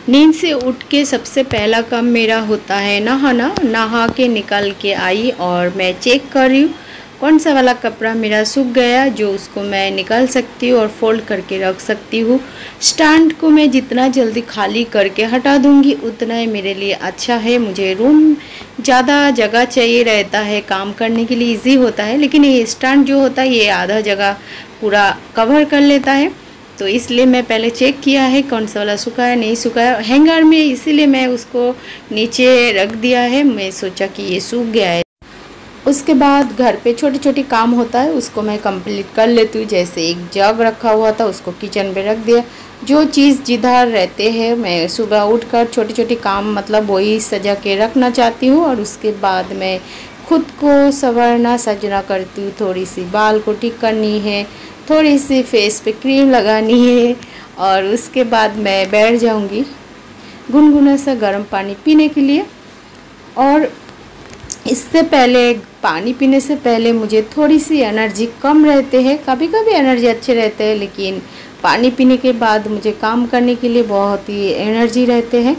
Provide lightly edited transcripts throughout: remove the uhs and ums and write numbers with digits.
नींद से उठ के सबसे पहला काम मेरा होता है नहाना। नहा के निकल के आई और मैं चेक कर रही हूँ कौन सा वाला कपड़ा मेरा सूख गया जो उसको मैं निकाल सकती हूँ और फोल्ड करके रख सकती हूँ। स्टैंड को मैं जितना जल्दी खाली करके हटा दूँगी उतना ही मेरे लिए अच्छा है। मुझे रूम ज़्यादा जगह चाहिए रहता है, काम करने के लिए इजी होता है, लेकिन ये स्टैंड जो होता है ये आधा जगह पूरा कवर कर लेता है। तो इसलिए मैं पहले चेक किया है कौन सा वाला सूखा है नहीं सूखा है हैंगर में, इसीलिए मैं उसको नीचे रख दिया है। मैं सोचा कि ये सूख गया है। उसके बाद घर पे छोटी छोटी काम होता है उसको मैं कंप्लीट कर लेती हूँ। जैसे एक जग रखा हुआ था उसको किचन पे रख दिया। जो चीज़ जिधर रहते हैं मैं सुबह उठकर छोटी छोटी काम मतलब वही सजा के रखना चाहती हूँ। और उसके बाद मैं खुद को संवरना सजना करती हूँ। थोड़ी सी बाल को ठीक करनी है, थोड़ी सी फेस पे क्रीम लगानी है और उसके बाद मैं बैठ जाऊंगी गुनगुना सा गर्म पानी पीने के लिए। और इससे पहले पानी पीने से पहले मुझे थोड़ी सी एनर्जी कम रहते हैं। कभी कभी एनर्जी अच्छे रहते हैं, लेकिन पानी पीने के बाद मुझे काम करने के लिए बहुत ही एनर्जी रहते हैं।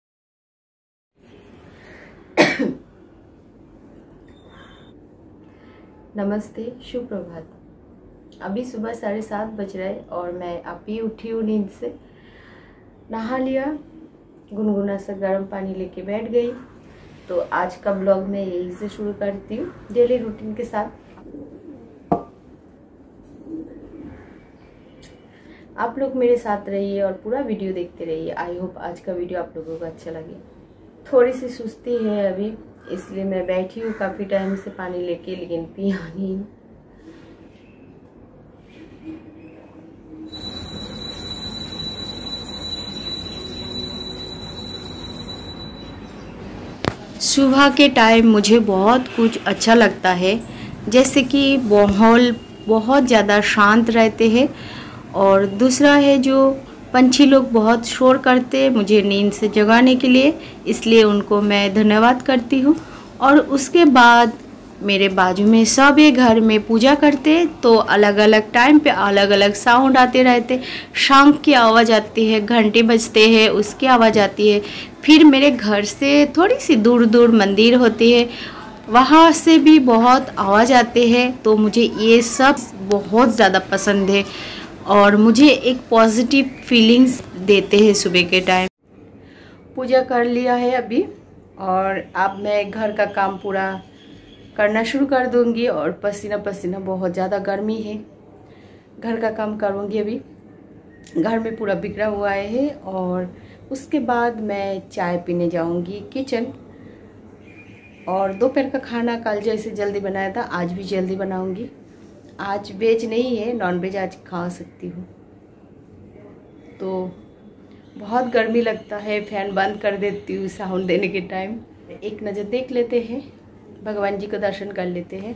नमस्ते, शुभ प्रभात। अभी सुबह 7:30 बज रहे और मैं अभी उठी हूँ नींद से। नहा लिया, गुनगुना सा गर्म पानी लेके बैठ गई। तो आज का ब्लॉग मैं यही से शुरू करती हूँ डेली रूटीन के साथ। आप लोग मेरे साथ रहिए और पूरा वीडियो देखते रहिए। आई होप आज का वीडियो आप लोगों को अच्छा लगे। थोड़ी सी सुस्ती है अभी, इसलिए मैं बैठी हूँ काफ़ी टाइम से पानी लेके, लेकिन पिया नहीं। सुबह के टाइम मुझे बहुत कुछ अच्छा लगता है, जैसे कि माहौल बहुत ज़्यादा शांत रहते हैं। और दूसरा है जो पंछी लोग बहुत शोर करते हैं मुझे नींद से जगाने के लिए, इसलिए उनको मैं धन्यवाद करती हूँ। और उसके बाद मेरे बाजू में सब ये घर में पूजा करते हैं, तो अलग अलग टाइम पे अलग अलग साउंड आते रहते। शंख की आवाज़ आती है, घंटे बजते हैं उसकी आवाज़ आती है। फिर मेरे घर से थोड़ी सी दूर दूर मंदिर होती है, वहाँ से भी बहुत आवाज़ आते हैं। तो मुझे ये सब बहुत ज़्यादा पसंद है और मुझे एक पॉजिटिव फीलिंग्स देते हैं सुबह के टाइम। पूजा कर लिया है अभी और अब मैं घर का काम पूरा करना शुरू कर दूंगी। और पसीना पसीना बहुत ज़्यादा गर्मी है, घर का काम करूंगी अभी। घर में पूरा बिखरा हुआ है। और उसके बाद मैं चाय पीने जाऊंगी किचन। और दोपहर का खाना कल जैसे जल्दी बनाया था आज भी जल्दी बनाऊंगी। आज वेज नहीं है, नॉन वेज आज खा सकती हूँ। तो बहुत गर्मी लगता है, फैन बंद कर देती हूँ साउंड देने के टाइम। एक नज़र देख लेते हैं, भगवान जी को दर्शन कर लेते हैं।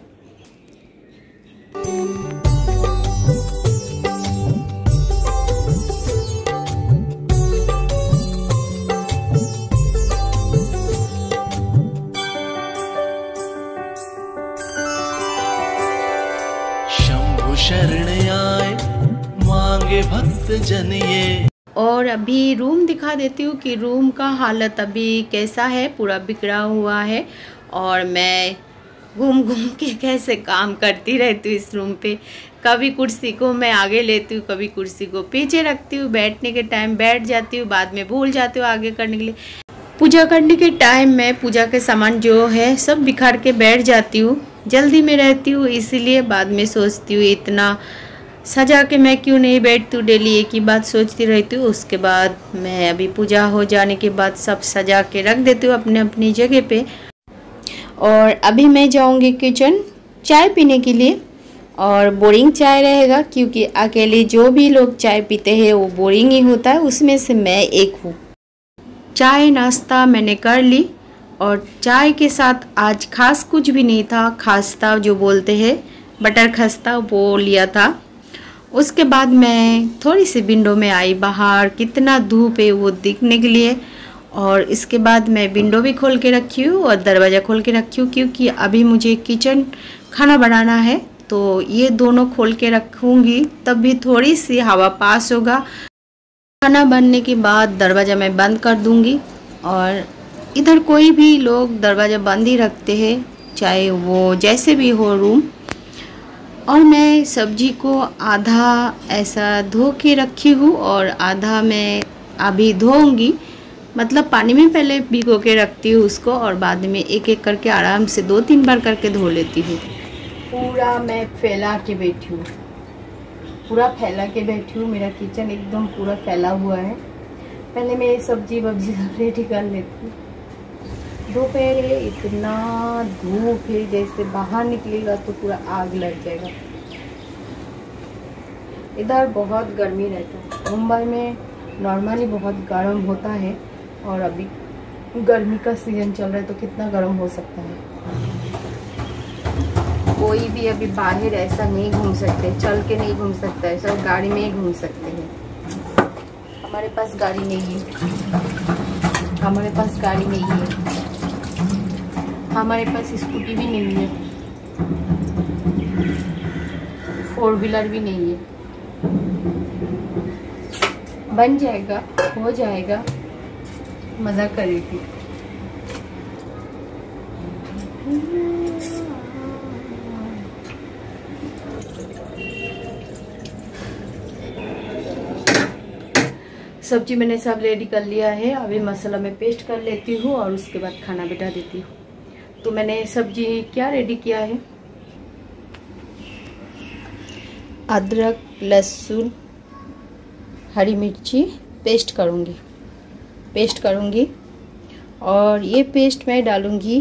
शंभु शरण आए मांगे भक्त जन ये। और अभी रूम दिखा देती हूँ कि रूम का हालत अभी कैसा है, पूरा बिखरा हुआ है। और मैं घूम घूम के कैसे काम करती रहती हूँ इस रूम पे। कभी कुर्सी को मैं आगे लेती हूँ, कभी कुर्सी को पीछे रखती हूँ। बैठने के टाइम बैठ जाती हूँ, बाद में भूल जाती हूँ आगे करने के लिए। पूजा करने के टाइम मैं पूजा के सामान जो है सब बिखार के बैठ जाती हूँ। जल्दी में रहती हूँ, इसीलिए बाद में सोचती हूँ इतना सजा के मैं क्यों नहीं बैठती हूँ। डेली एक ही बात सोचती रहती हूँ। उसके बाद मैं अभी पूजा हो जाने के बाद सब सजा के रख देती हूँ अपने अपनी जगह पे। और अभी मैं जाऊँगी किचन चाय पीने के लिए। और बोरिंग चाय रहेगा, क्योंकि अकेले जो भी लोग चाय पीते हैं वो बोरिंग ही होता है, उसमें से मैं एक हूँ। चाय नाश्ता मैंने कर ली और चाय के साथ आज खास कुछ भी नहीं था। खस्ता जो बोलते हैं, बटर खस्ता, वो लिया था। उसके बाद मैं थोड़ी सी विंडो में आई, बाहर कितना धूप है वो दिखने के लिए। और इसके बाद मैं विंडो भी खोल के रखी हूँ और दरवाज़ा खोल के रखी हूँ, क्योंकि अभी मुझे किचन खाना बनाना है। तो ये दोनों खोल के रखूँगी तब भी थोड़ी सी हवा पास होगा। खाना बनने के बाद दरवाज़ा मैं बंद कर दूंगी। और इधर कोई भी लोग दरवाज़ा बंद ही रखते हैं, चाहे वो जैसे भी हो रूम। और मैं सब्जी को आधा ऐसा धो के रखी हूँ और आधा मैं अभी धोऊंगी, मतलब पानी में पहले भिगो के रखती हूँ उसको और बाद में एक एक करके आराम से 2-3 बार करके धो लेती हूँ। पूरा मैं फैला के बैठी हूँ, पूरा फैला के बैठी हूँ। मेरा किचन एकदम पूरा फैला हुआ है। पहले मैं सब्जी वब्जी सब रेडी कर लेती हूँ। दोपहर है, इतना धूप है, जैसे बाहर निकलेगा तो पूरा आग लग जाएगा। इधर बहुत गर्मी रहता है। मुंबई में नॉर्मली बहुत गर्म होता है और अभी गर्मी का सीजन चल रहा है तो कितना गर्म हो सकता है। कोई भी अभी बाहर ऐसा नहीं घूम सकते, चल के नहीं घूम सकता है, सब गाड़ी में ही घूम सकते हैं। हमारे पास गाड़ी नहीं है, हमारे पास गाड़ी नहीं है, हमारे पास स्कूटी भी नहीं है, 4 व्हीलर भी नहीं है। बन जाएगा, हो जाएगा, मज़ा करेगी। सब्जी मैंने सब रेडी कर लिया है। अभी मसाला में पेस्ट कर लेती हूँ और उसके बाद खाना बिठा देती हूँ। तो मैंने सब्जी क्या रेडी किया है, अदरक, लहसुन, हरी मिर्ची पेस्ट करूँगी और ये पेस्ट मैं डालूँगी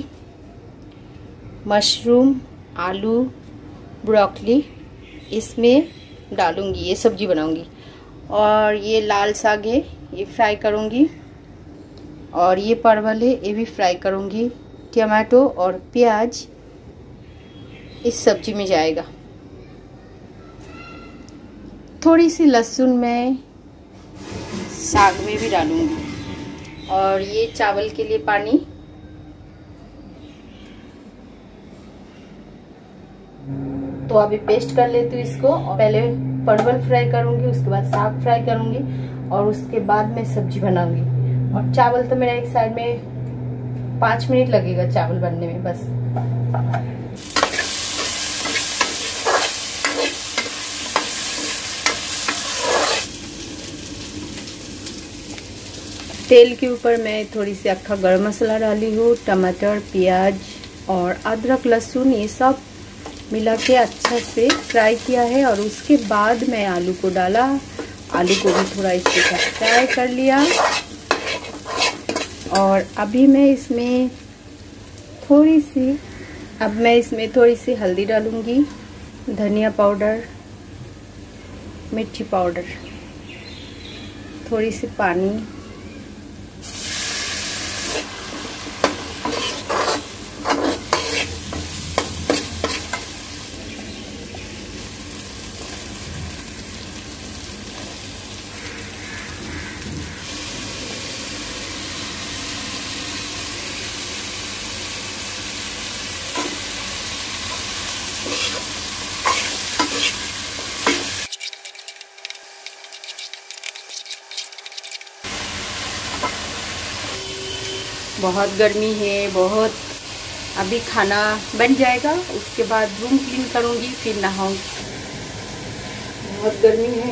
मशरूम, आलू, ब्रोकली, इसमें डालूँगी, ये सब्जी बनाऊँगी। और ये लाल साग है, ये फ्राई करूँगी। और ये परवल है, ये भी फ्राई करूँगी। टमाटो और प्याज इस सब्जी में जाएगा। थोड़ी सी लहसुन मैं साग में भी डालूँगी। और ये चावल के लिए पानी, तो अभी पेस्ट कर लेती हूँ इसको। और पहले परवल फ्राई करूँगी, उसके बाद साग फ्राई करूँगी और उसके बाद मैं सब्जी बनाऊँगी। और चावल तो मेरा एक साइड में 5 मिनट लगेगा चावल बनने में बस। तेल के ऊपर मैं थोड़ी सी अक्खा गरम मसाला डाली हूँ, टमाटर, प्याज और अदरक, लहसुन ये सब मिला के अच्छा से फ्राई किया है। और उसके बाद मैं आलू को डाला, आलू को भी थोड़ा इसके साथ फ्राई कर लिया। और अभी मैं इसमें थोड़ी सी हल्दी डालूंगी, धनिया पाउडर, मिर्ची पाउडर, थोड़ी सी पानी, बहुत गर्मी है बहुत। अभी खाना बन जाएगा, उसके बाद रूम क्लीन करूँगी, फिर नहाऊंगी। बहुत गर्मी है।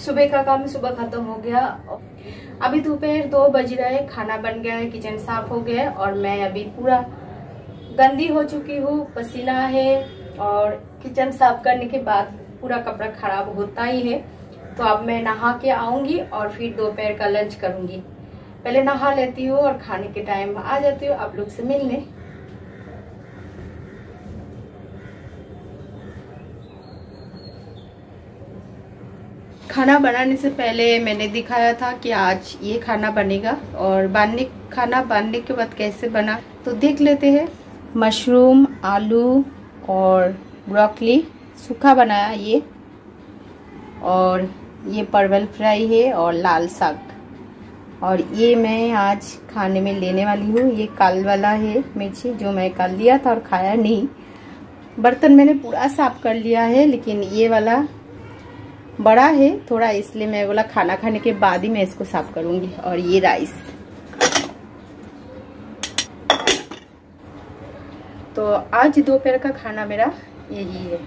सुबह का काम सुबह खत्म हो गया। अभी दोपहर 2 बज रहे, खाना बन गया है, किचन साफ हो गया है और मैं अभी पूरा गंदी हो चुकी हूँ, पसीना है और किचन साफ करने के बाद पूरा कपड़ा खराब होता ही है। तो अब मैं नहा के आऊंगी और फिर दोपहर का लंच करूंगी। पहले नहा लेती हूँ और खाने के टाइम आ जाती हूँ आप लोग से मिलने। खाना बनाने से पहले मैंने दिखाया था कि आज ये खाना बनेगा और खाना बनने के बाद कैसे बना तो देख लेते हैं। मशरूम, आलू और ब्रोकली सूखा बनाया ये, और ये परवल फ्राई है और लाल साग। और ये मैं आज खाने में लेने वाली हूँ। ये कल वाला है मिर्ची जो मैं कल लिया था और खाया नहीं। बर्तन मैंने पूरा साफ कर लिया है, लेकिन ये वाला बड़ा है थोड़ा, इसलिए मैं बोला खाना खाने के बाद ही मैं इसको साफ करूंगी। और ये राइस, तो आज दोपहर का खाना मेरा यही है।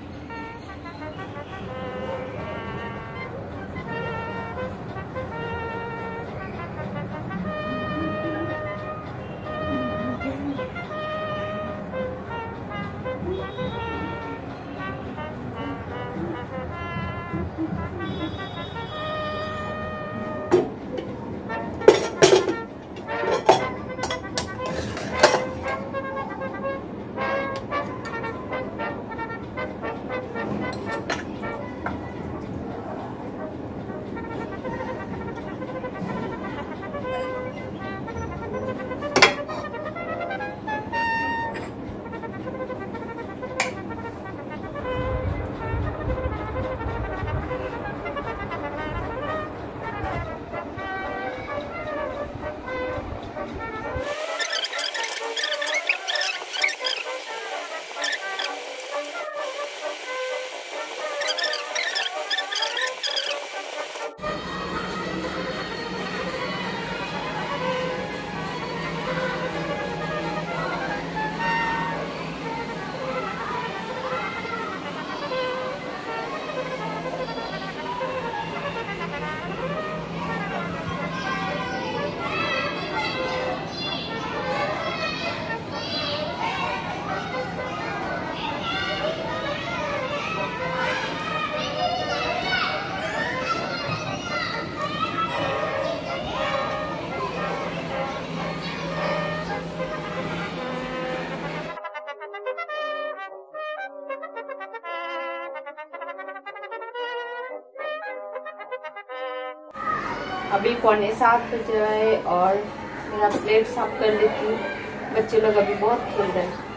अभी 6:45 बज रहा है और मेरा प्लेट साफ कर लेती हूँ। बच्चे लोग अभी बहुत खेल रहे हैं।